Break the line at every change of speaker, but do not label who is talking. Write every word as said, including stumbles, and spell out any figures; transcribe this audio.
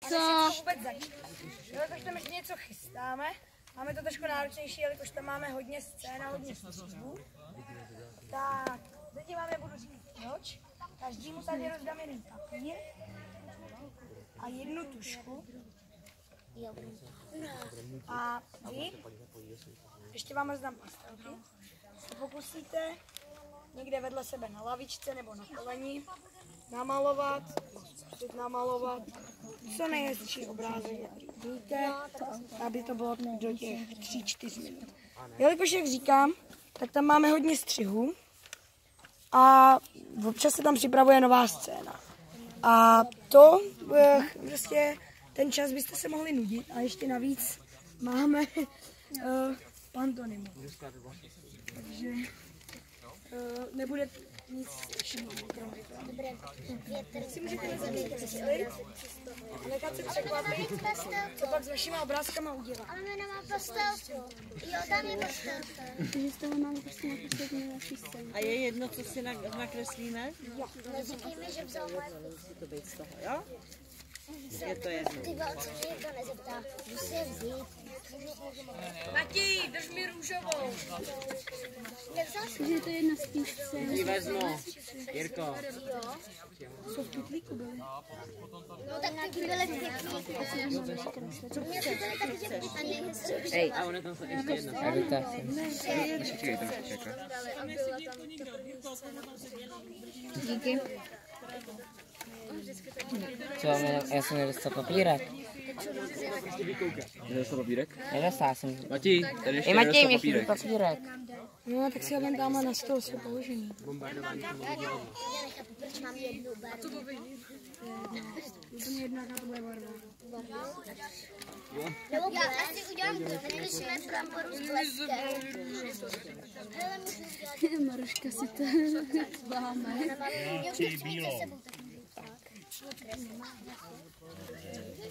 Co? Vůbec začít. Jelikož tam ještě něco chystáme, máme to trošku náročnější, jelikož tam máme hodně scén a hodně střihů. Tak, teď vám nebudu říkat proč. Každému tady rozdám jeden papír a jednu tušku. A vy, ještě vám rozdám pastelky, se pokusíte někde vedle sebe na lavičce nebo na koleni namalovat, zkusit namalovat co nejhezčí obrázek, jaký umíte, aby to bylo do těch tří čtyř minut. Jelikož, jak říkám, tak tam máme hodně střihů a občas se tam připravuje nová scéna. A to prostě ten čas byste se mohli nudit a ještě navíc máme uh, pantonymu. Takže uh, nebude nic šimovat. Si můžete zamyslet a nechat se překvapit, co pak s vašimi obrázkama udělá.
Ale my nemá pastelku. Jo, tam je pastelka.
Takže z toho máme prostě nakreslit naší scénu.
A je jedno, co si nakreslíme?
Jo. Neříkejme, že vzal moje
Musí to být z toho, jo? Je to jedno.
Ty vám se nikdo nezeptá, jdu si je vzít.
Matěj, drž mi růžovou.
Nevzal jsi?
Takže to je jedna z těch scén.
Ji vezmu. Jirko.
Jo.
Co v pytlíku byly?
No tak taky byly v kytlíku. Mě to byly taky ty a nejhezčí.
Ej, a ona tam ještě jedna.
Díky. Co, já jsem nedostal papírek.
Nedostal papírek?
Nedostal jsem.
Matěj, tady ještě
I Matěj,
nedostal
mě chybí
papírek.
papírek.
No, tak si ho vem tamhle na stůl, jsou položený.
Já nechápu, proč mám jednu barvu.
Úplně jedna, jaká to bude barva.
Nebo já asi udělám to, vyřešíme bramboru s kleskem. Hele, můžu udělat.
Maruška si to zváme.
Já už nechci mít se sebou.